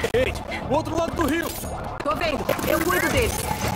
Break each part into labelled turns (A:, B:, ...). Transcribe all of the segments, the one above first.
A: Kate, o outro lado do rio.
B: Tô vendo. Eu cuido deles.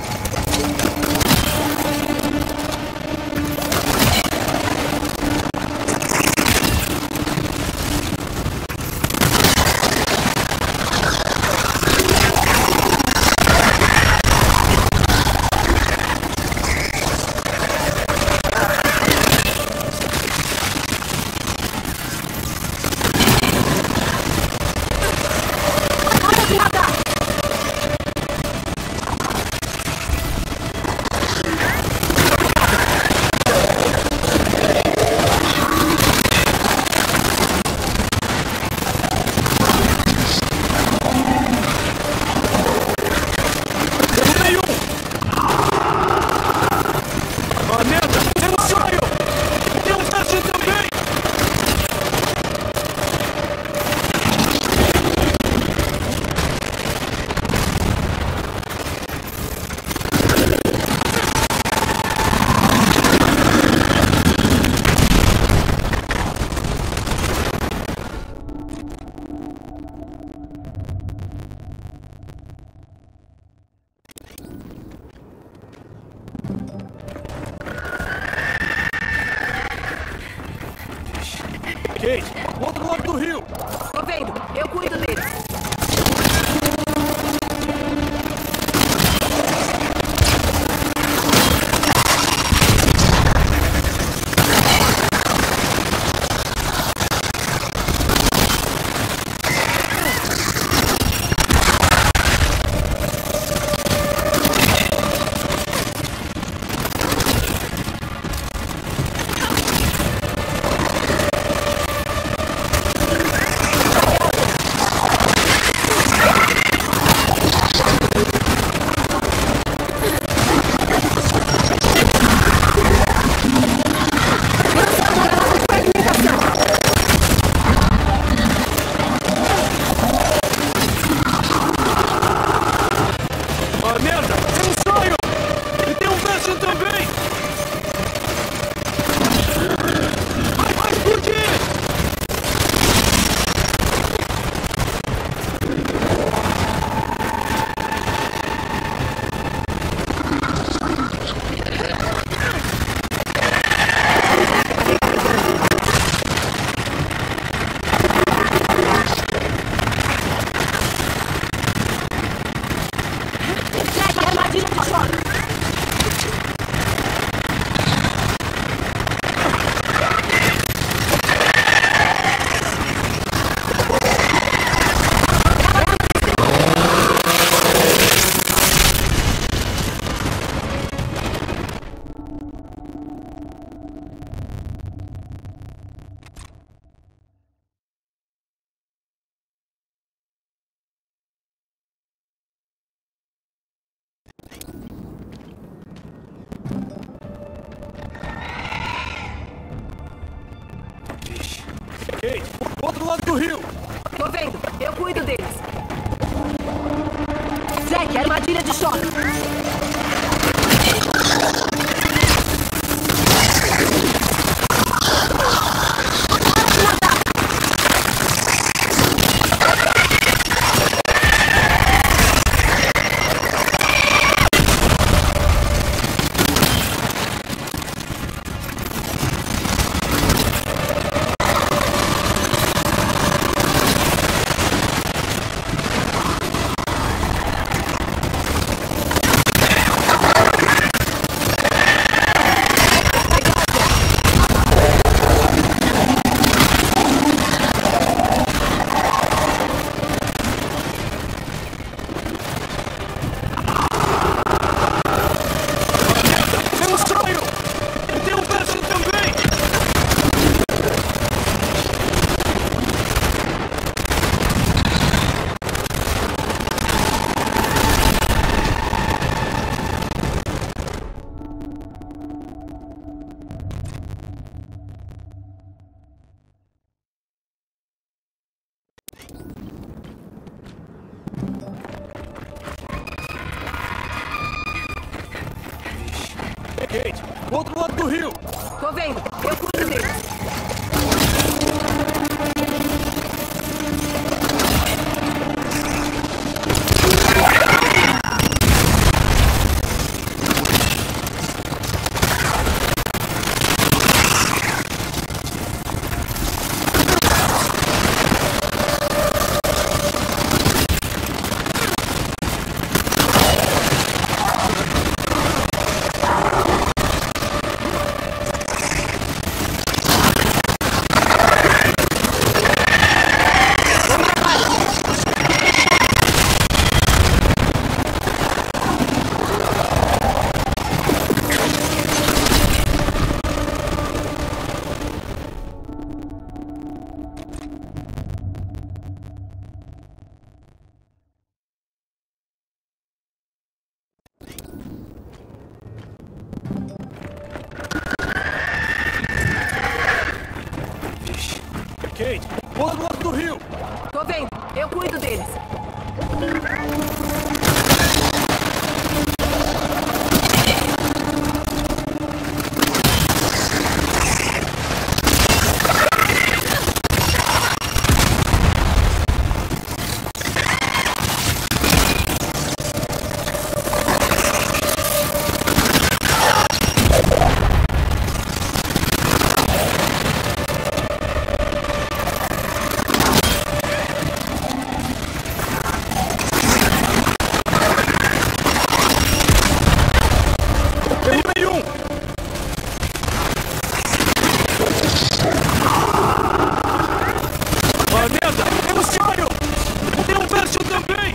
A: Kate, o outro lado do rio.
B: Tô vendo. Eu cuido deles.
A: Kate, o outro lado do rio.
B: Tô vendo. Eu cuido deles. Jack, armadilha de choque.
A: Kate, o outro lado do rio.
B: Tô vendo. Eu cuido deles.
A: Kate, do outro lado do rio.
B: Tô vendo. Eu cuido deles.
A: Derrubei um. Ah, merda! Tem um Sion! Tem um Version também!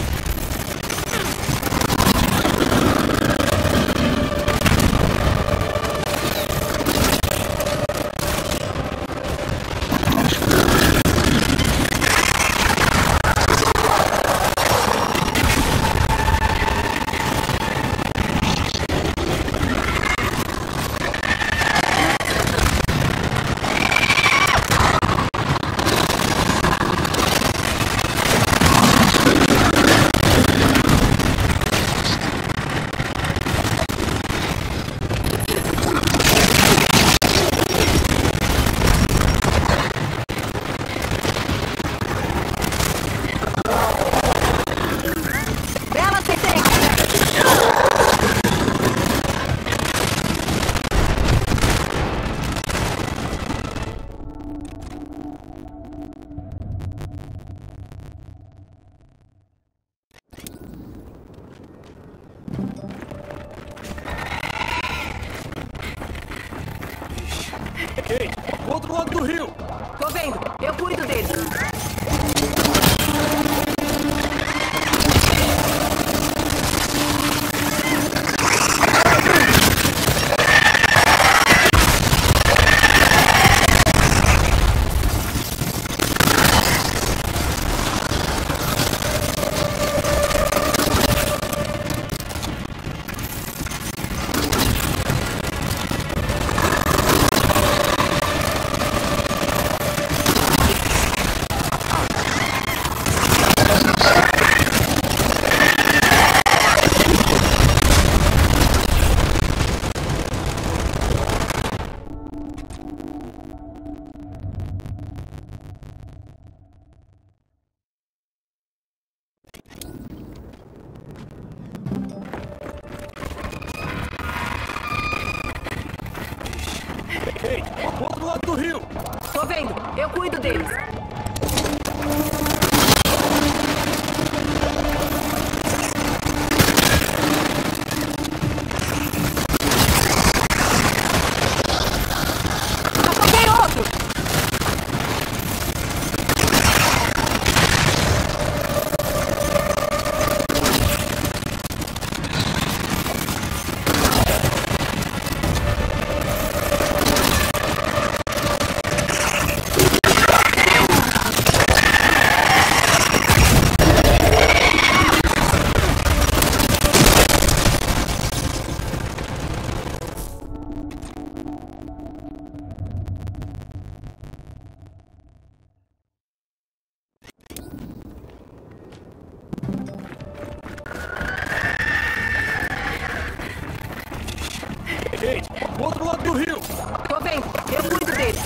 B: Bela, acertei.
A: Kate, do outro lado do rio.
B: Tô vendo. Eu cuido deles.
A: Kate, do outro lado do rio.
B: Tô vendo. Eu cuido deles. Afoguei outro.
A: Kate, do outro lado do rio.
B: Tô vendo. Eu cuido deles.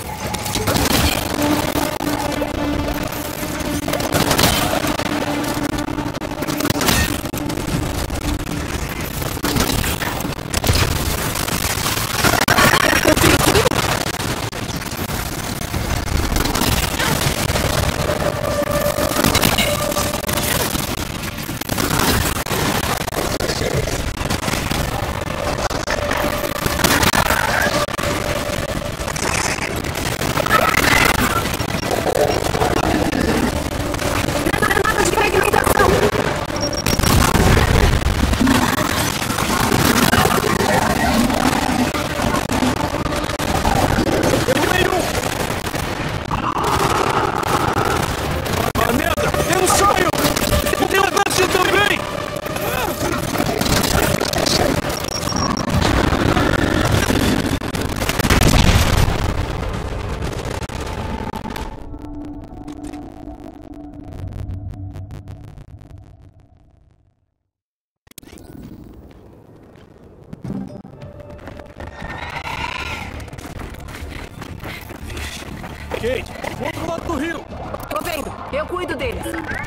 A: Kate, do outro lado do rio.
B: Tô vendo. Eu cuido deles.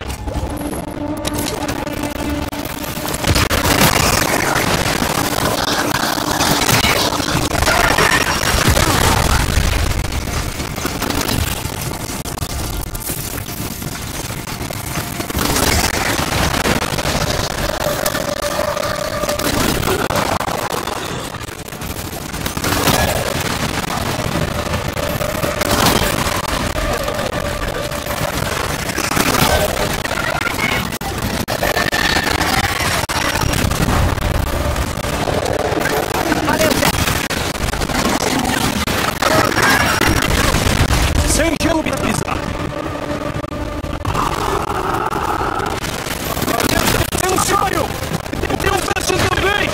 A: Sem gelo pra pisar. Tem um sonho! Tem um Bastion também!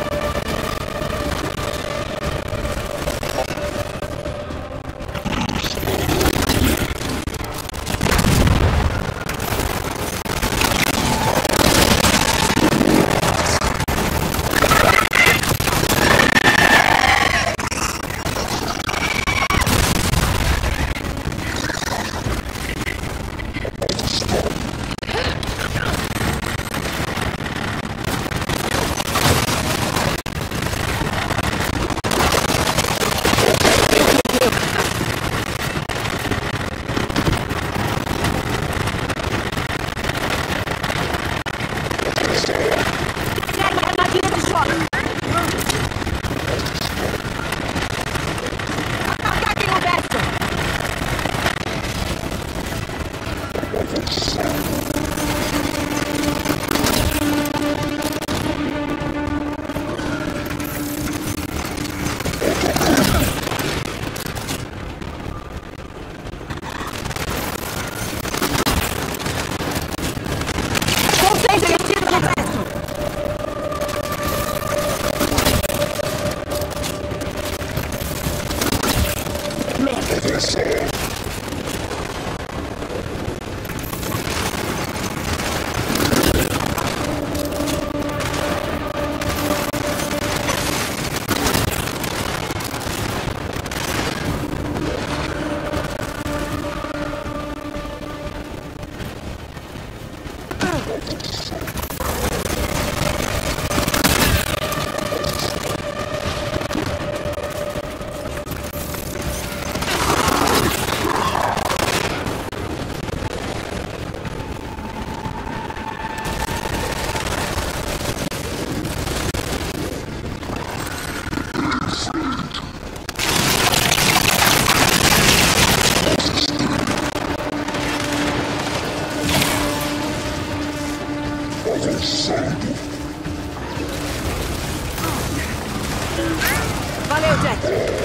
B: Valeu, Jack.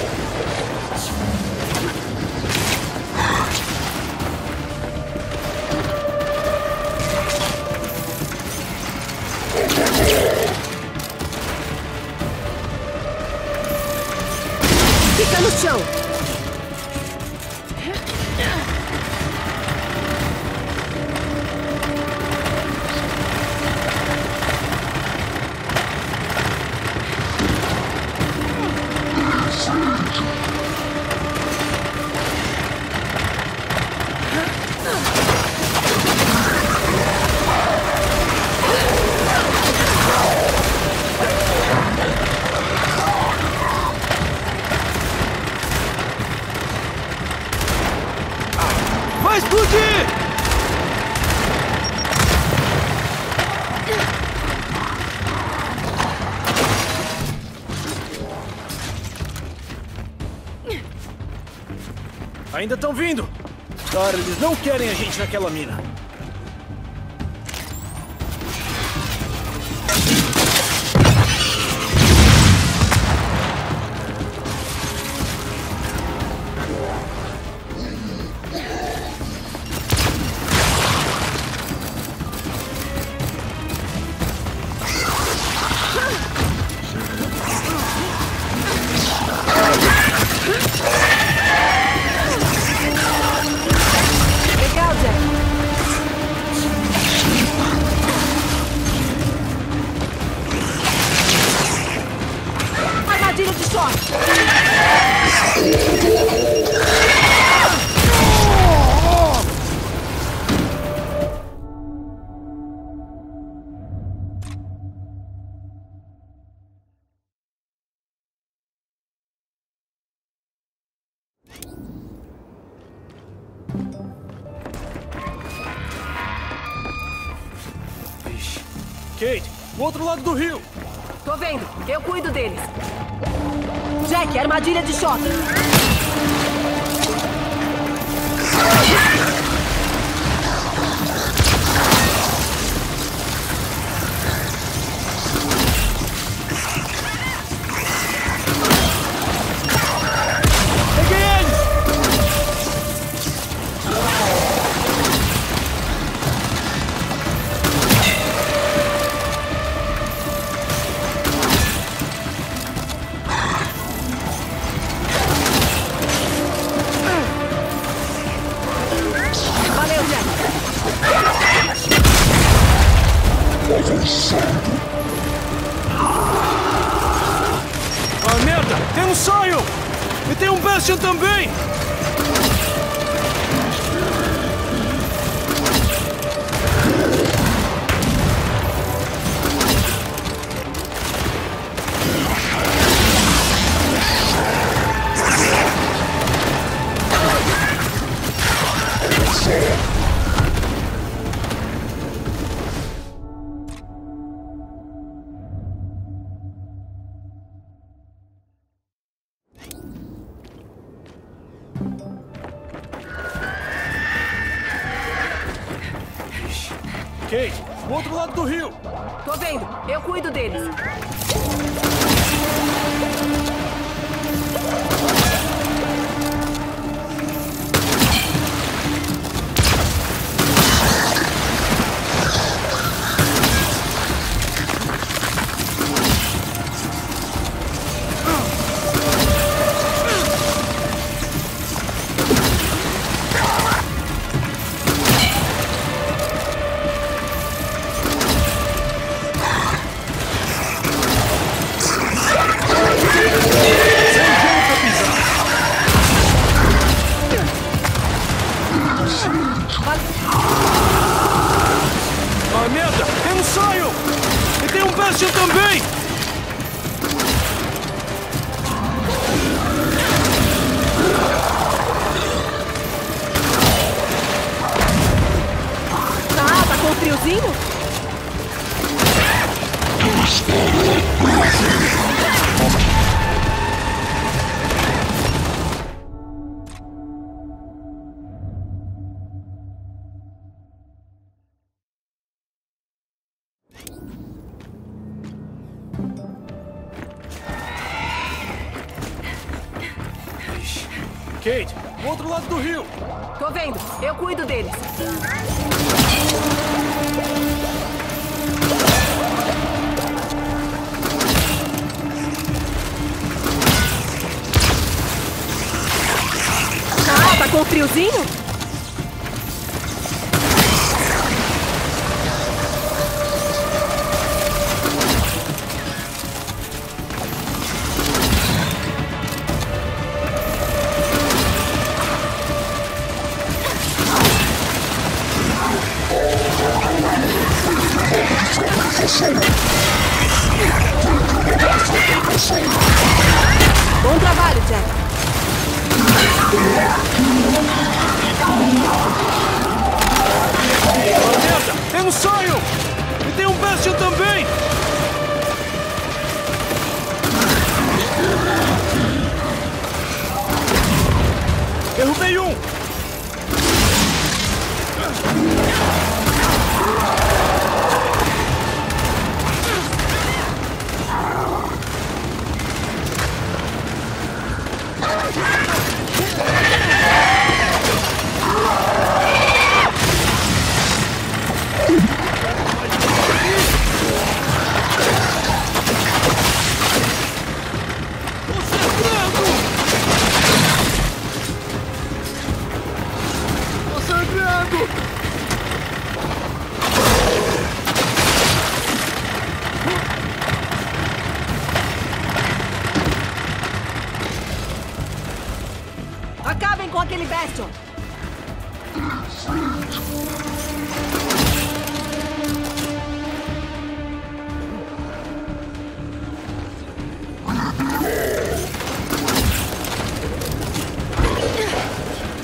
B: Fica no chão.
A: Vai explodir! Ainda estão vindo! Cara, eles não querem a gente naquela mina.
B: Legal, Jack.
A: Kate, o outro lado do rio.
B: Tô vendo. Eu cuido deles. Jack, armadilha de choque.
A: Peguei eles!
B: Valeu, Jack.
A: Ah, merda! Tem um Sion! E tem um Bastion também! Kate, o outro lado do rio.
B: Tô vendo. Eu cuido deles.
A: Ah, merda! Tem um Sion! E tem um Bastion também!
B: Tá com friozinho?
A: Kate, o outro lado do rio.
B: Tô vendo. Eu cuido deles. Tá com friozinho? Bom trabalho, Jack.
A: Ah, merda! Tem um Sion! E tem um Bastion também! Derrubei um! Tô sangrando!
B: Acabem com aquele Bastion.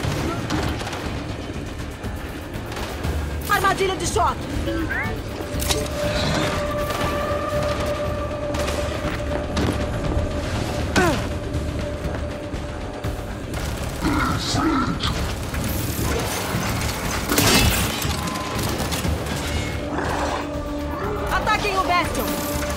B: Armadilha de choque. Ataquem o Bastion!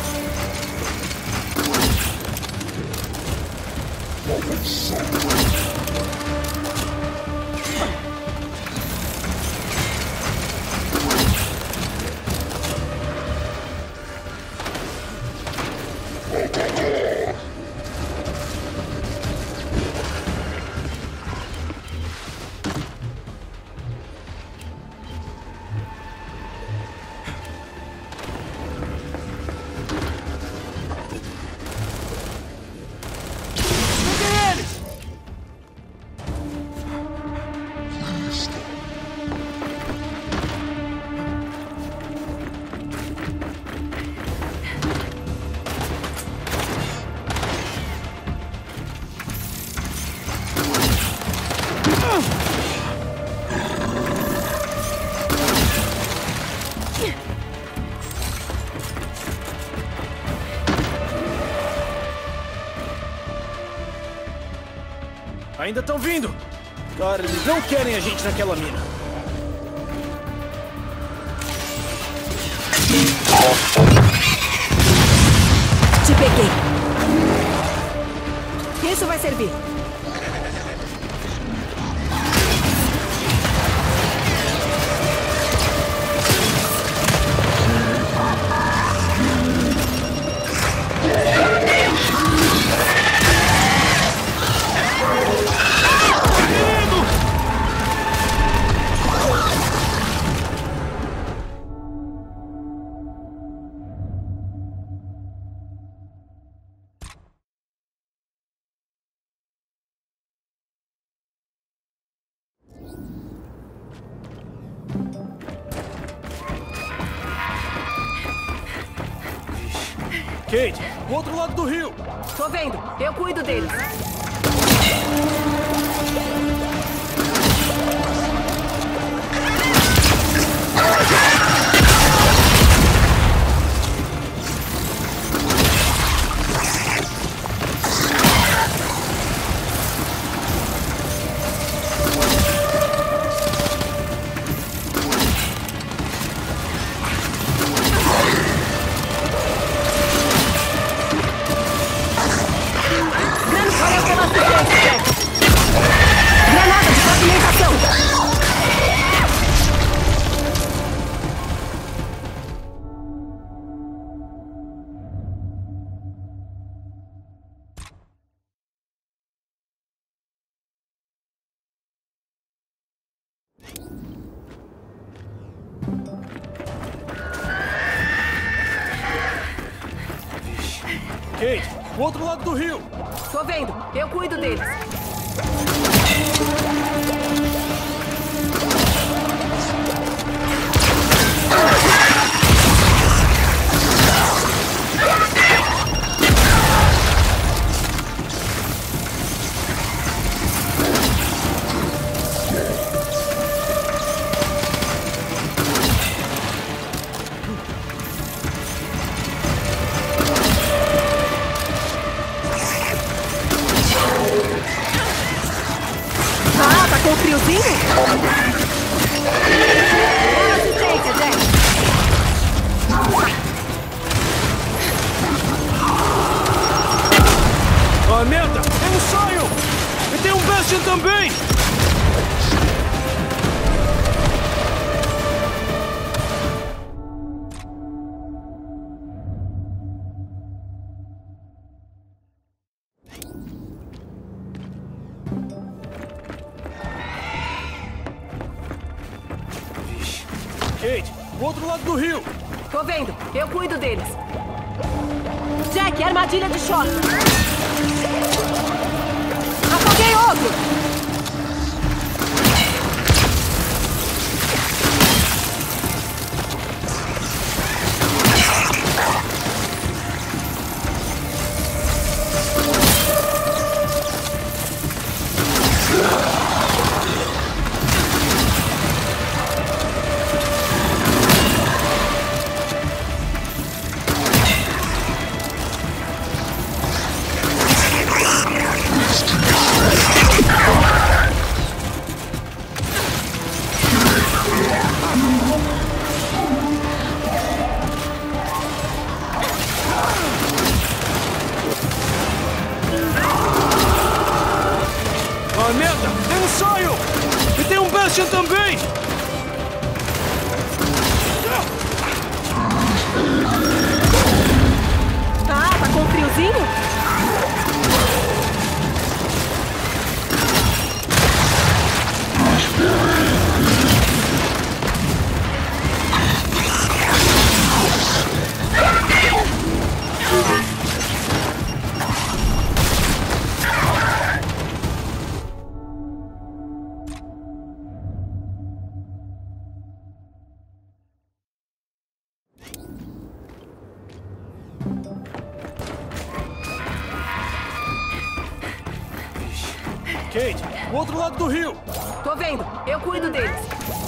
A: Ainda estão vindo! Cara, eles não querem a gente naquela mina.
B: Te peguei. Isso vai servir.
A: Kate, o outro lado do rio!
B: Tô vendo. Eu cuido deles. Valeu pela assistência, Jack. Granada de fragmentação.
A: Kate, o outro lado do rio!
B: Tô vendo. Eu cuido deles. Ah, tá com friozinho? Boa assistência, Jack.
A: Ah, merda! Eu não saio! E tem um Bastion também! Kate, o outro lado do rio!
B: Tô vendo. Eu cuido deles. Jack, armadilha de choque. Afoguei outro!
A: Kate, o outro lado do rio.
B: Tô vendo. Eu cuido deles.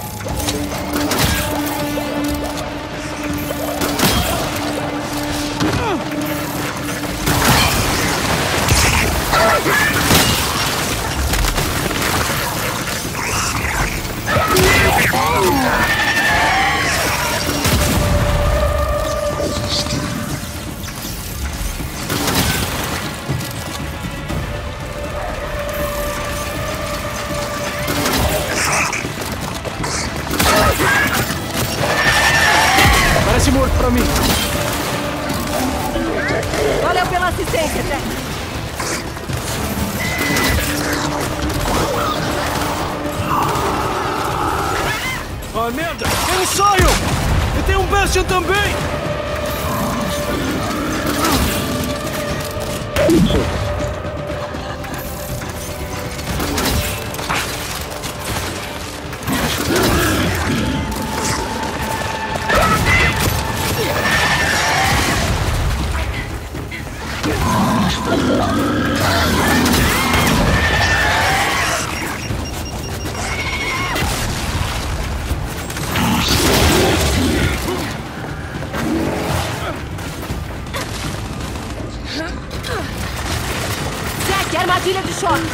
A: Parece morto pra mim.
B: Valeu pela assistência, Jack.
A: Ah, merda! Eles saiam! E tem um Bastion também!
B: Jack, armadilha de choque.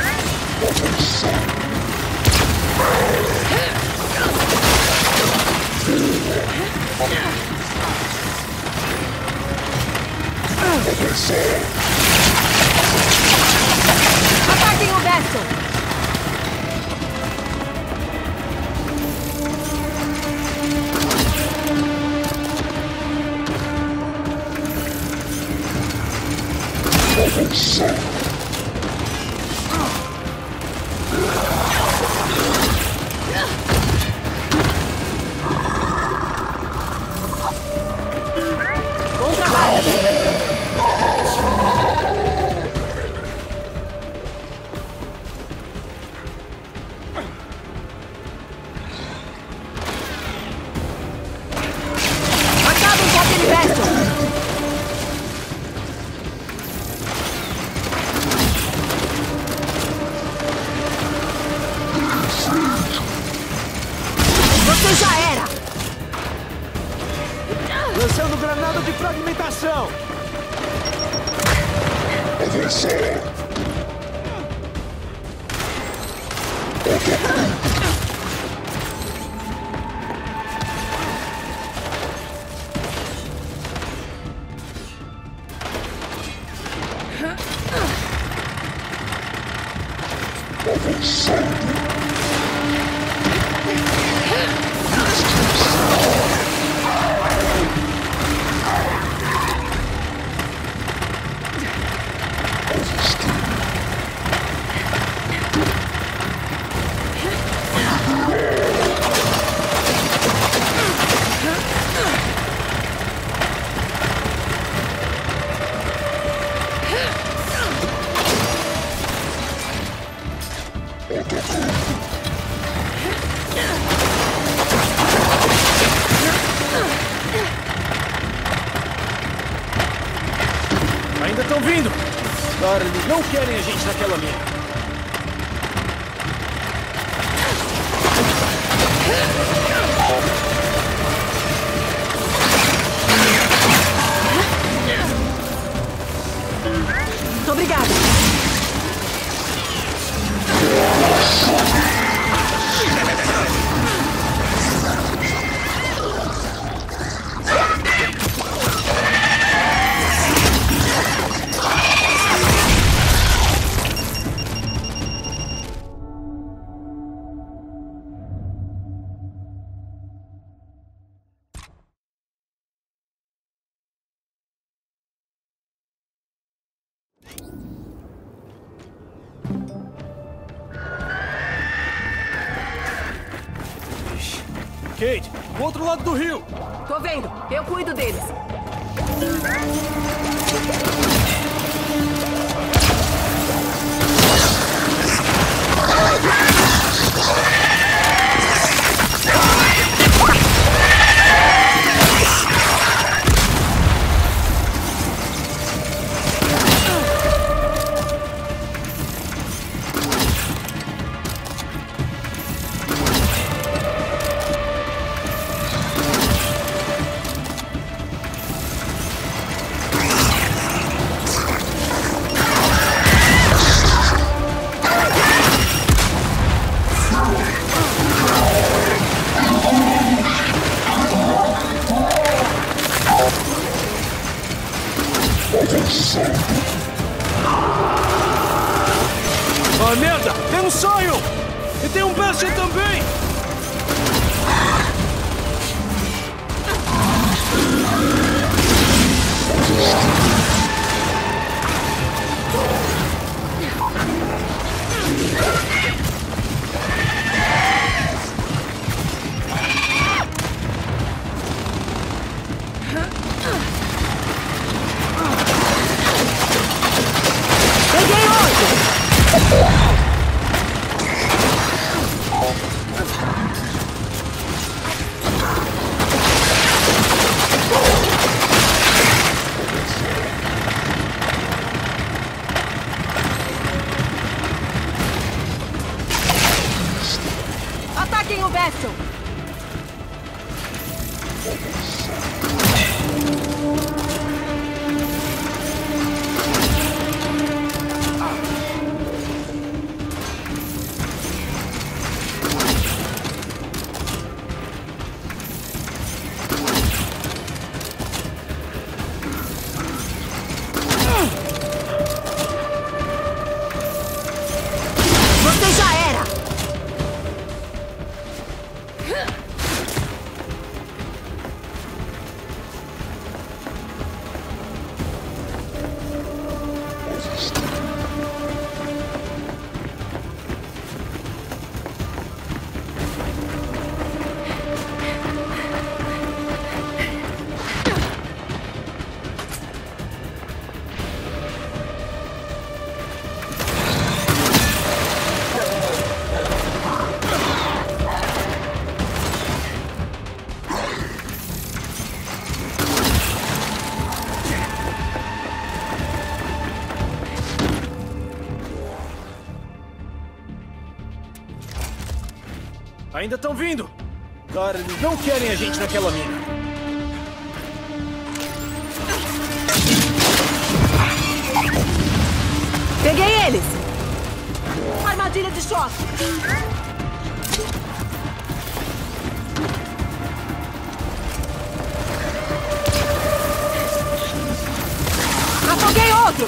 B: Ataquem o Bastion. Bom trabalho. Acabem com aquele Bastion. Você já era!
A: Lançando granada de fragmentação! Ainda estão vindo! Cara, eles não querem a gente naquela mina.
B: Muito obrigada.
A: Kate, o outro lado do rio!
B: Tô vendo. Eu cuido deles.
A: Ah, merda! Tem um sonho! E tem um Bastion também!
B: Peguei outro! Ataquem o Bastion! Você já era!
A: Ainda estão vindo! Cara, eles não querem a gente naquela mina.
B: Peguei eles! Armadilha de choque! Afoguei outro!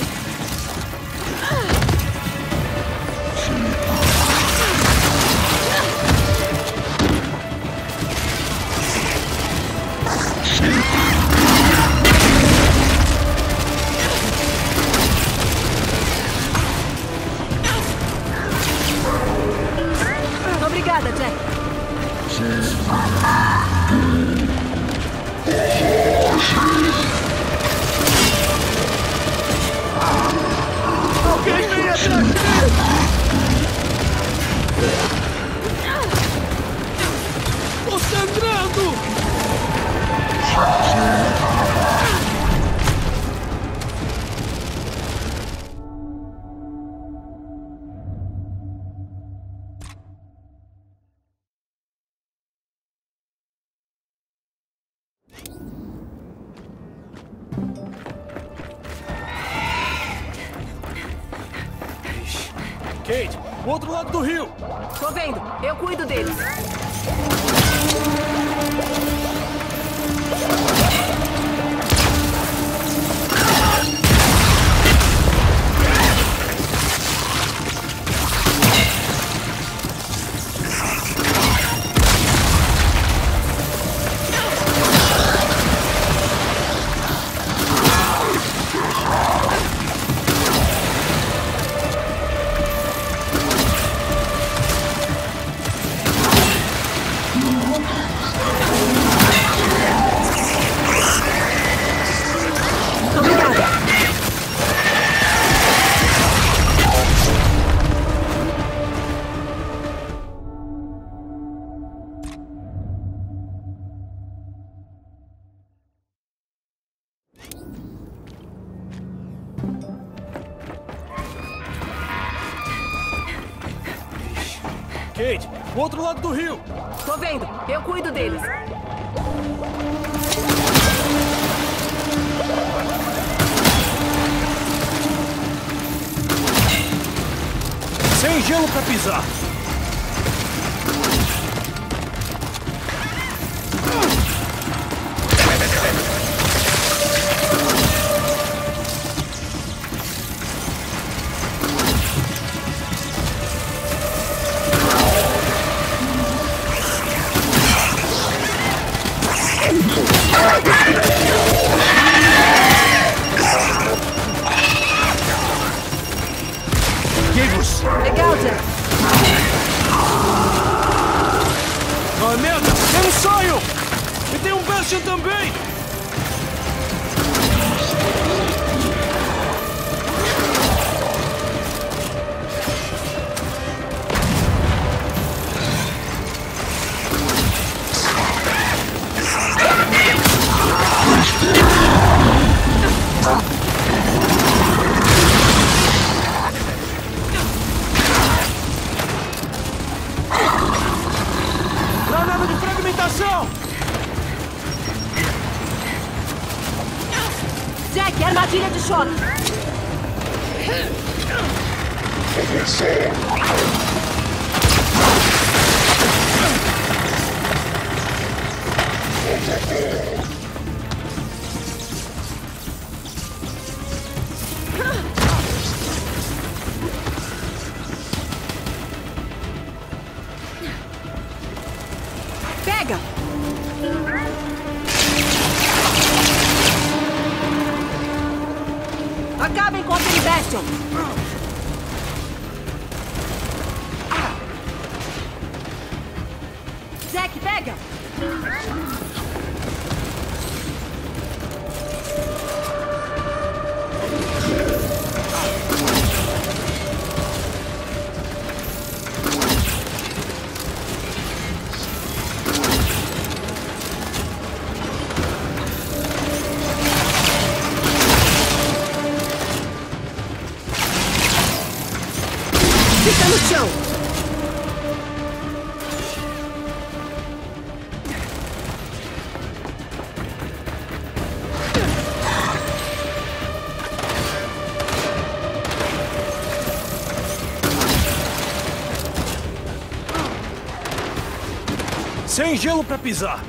B: Obrigada, Jack.
A: Alguém vem atrás de mim! Tô sangrando! Kate, o outro lado do rio!
B: Tô vendo. Eu cuido deles.
A: Kate, o outro lado do rio!
B: Tô vendo. Eu cuido deles.
A: Sem gelo pra pisar! Gables!
B: Legal, Jack.
A: Ah, merda! Tem um sonho! E tem um Bastion também! Granada de fragmentação!
B: Jack, armadilha de choque. Pega! Acabem com aquele Bastion! Jack, pega! Fica no chão!
A: Sem gelo pra pisar!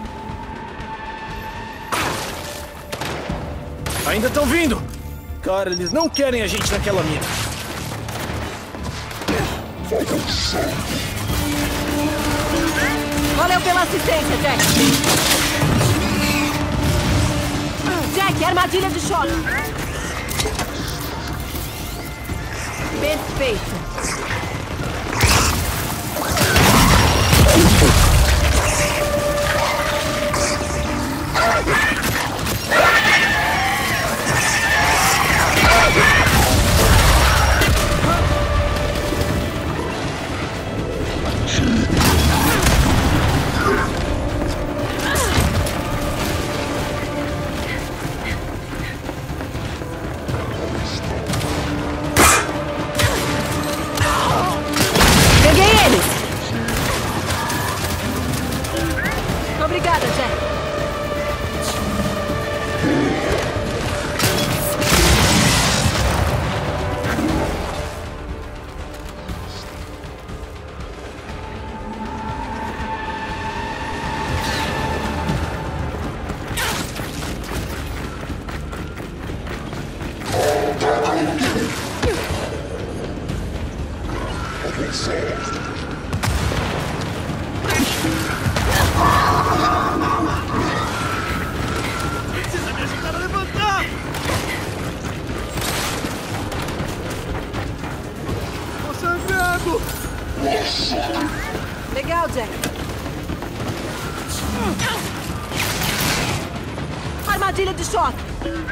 A: Ainda estão vindo! Cara, eles não querem a gente naquela mina.
B: Valeu pela assistência, Jack! Jack, armadilha de choque! Perfeito! Peguei eles! Obrigada, Jack!
A: Precisa me ajudar a levantar! Tô sangrando!
B: Legal, Jack! Armadilha de choque!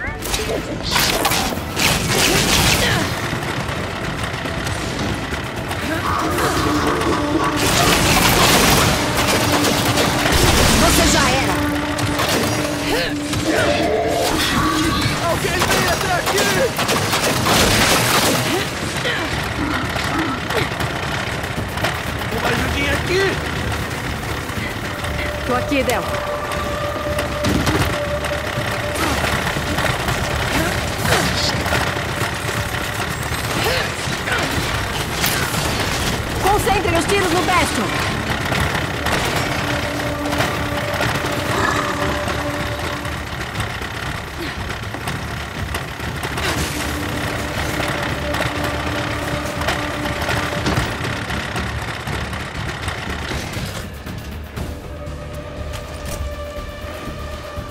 B: Você já era!
A: Alguém vem até aqui! Uma ajudinha aqui!
B: Tô aqui, Del. Concentrem os tiros no Bastion!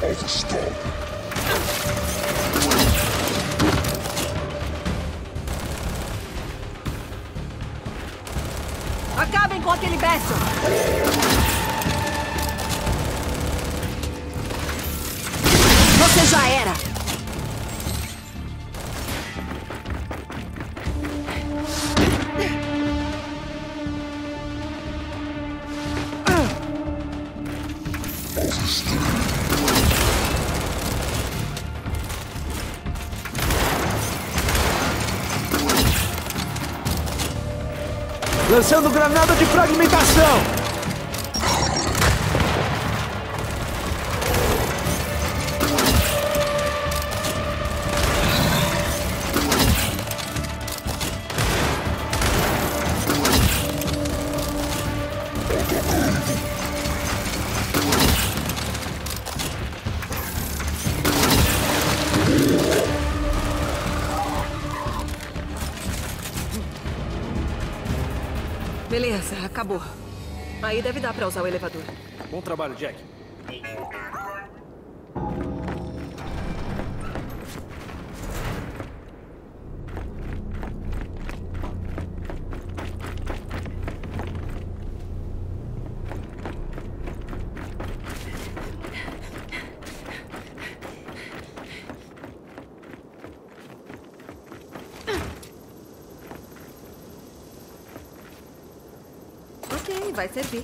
B: Acabem com aquele Bastion! Você já era!
A: Lançando granada de fragmentação!
B: Beleza, acabou. Aí deve dar pra usar o elevador.
A: Bom trabalho, Jack.
B: Ok, vai servir.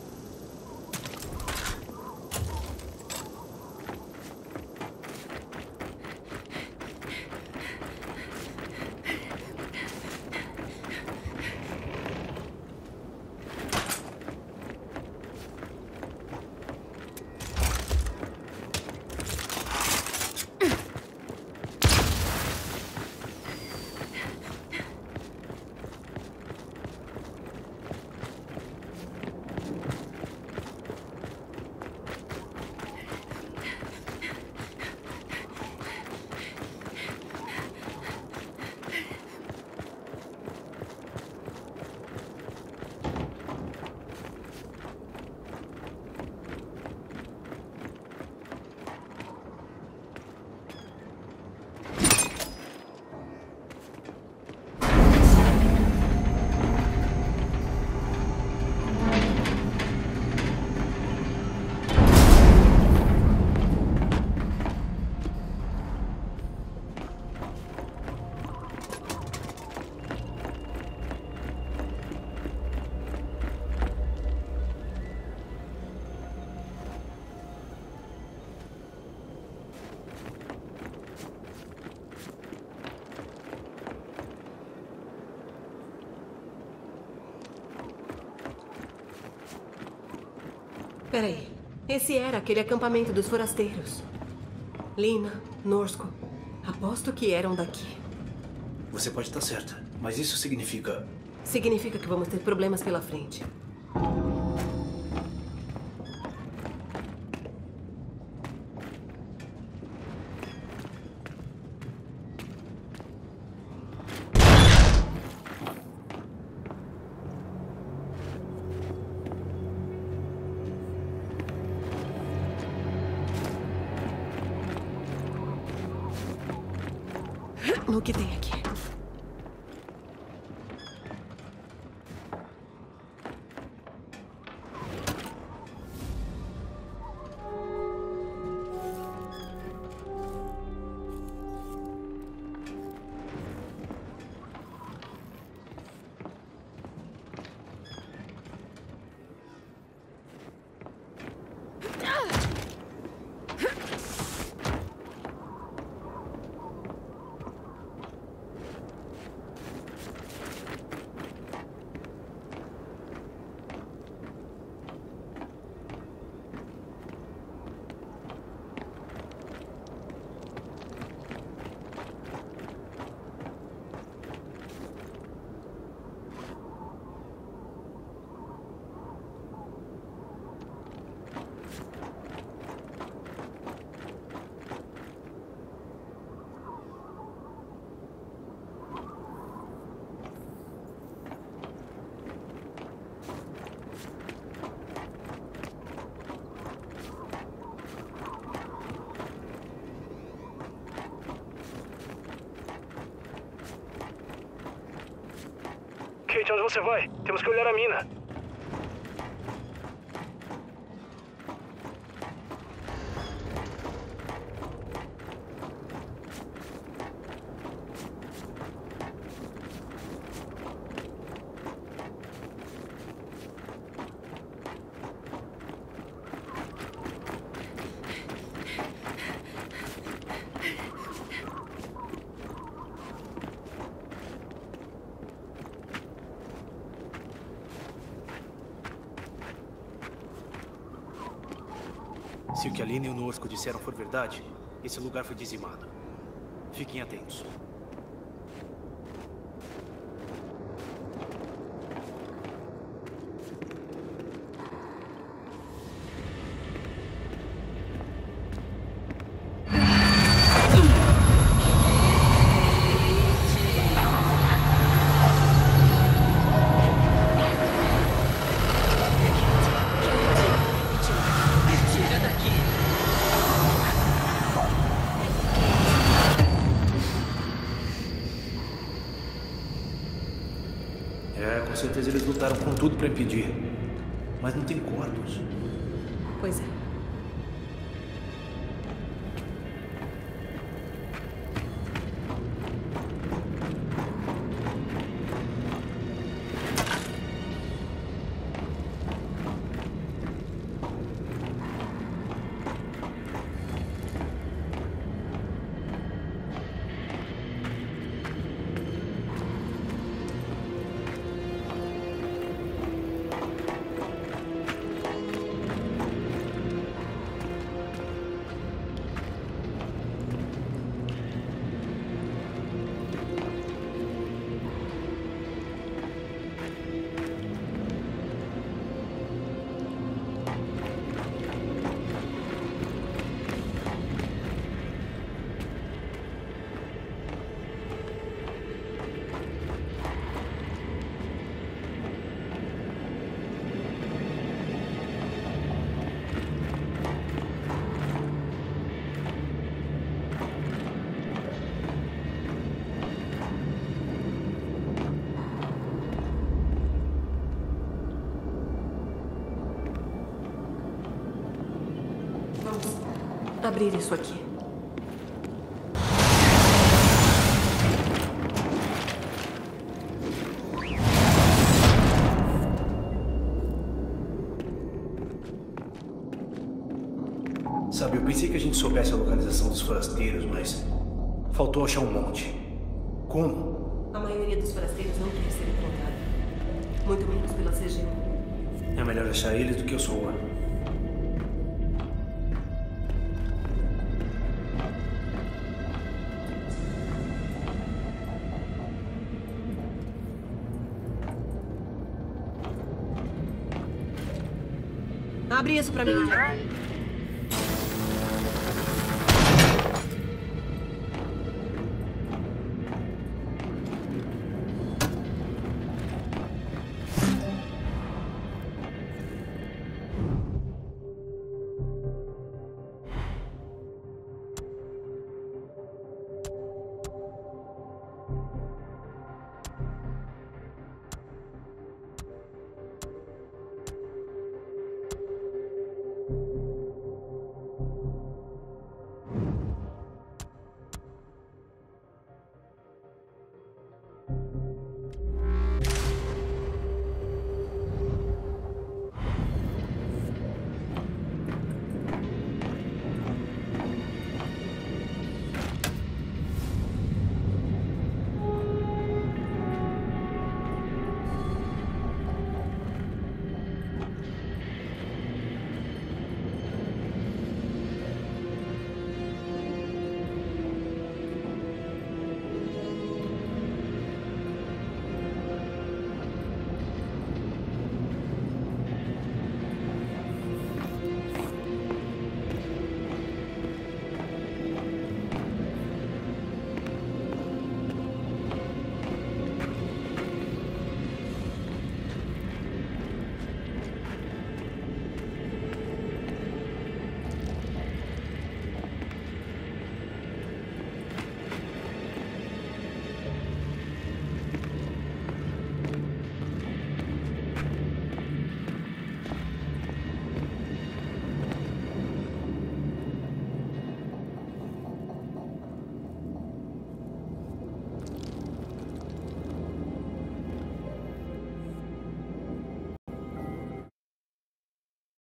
B: Peraí. Esse era aquele acampamento dos forasteiros. Lina, Norsco. Aposto que eram daqui.
A: Você pode estar certa, mas isso significa...
B: Significa que vamos ter problemas pela frente. No que tem aqui?
A: Kate, onde você vai? Temos que olhar a mina.
C: Se o que a Lina e o Norsco disseram for verdade, esse lugar foi dizimado. Fiquem atentos. Com certeza eles lutaram com tudo para impedir. Mas não tem corpos.
B: Pois é. Abrir isso aqui.
C: Sabe, eu pensei que a gente soubesse a localização dos forasteiros, mas faltou achar um monte. Como?
B: A maioria dos forasteiros não quer ser encontrada. Muito menos pela CG.
C: É melhor achar eles do que eu sou.
B: Abre isso pra mim, Jack.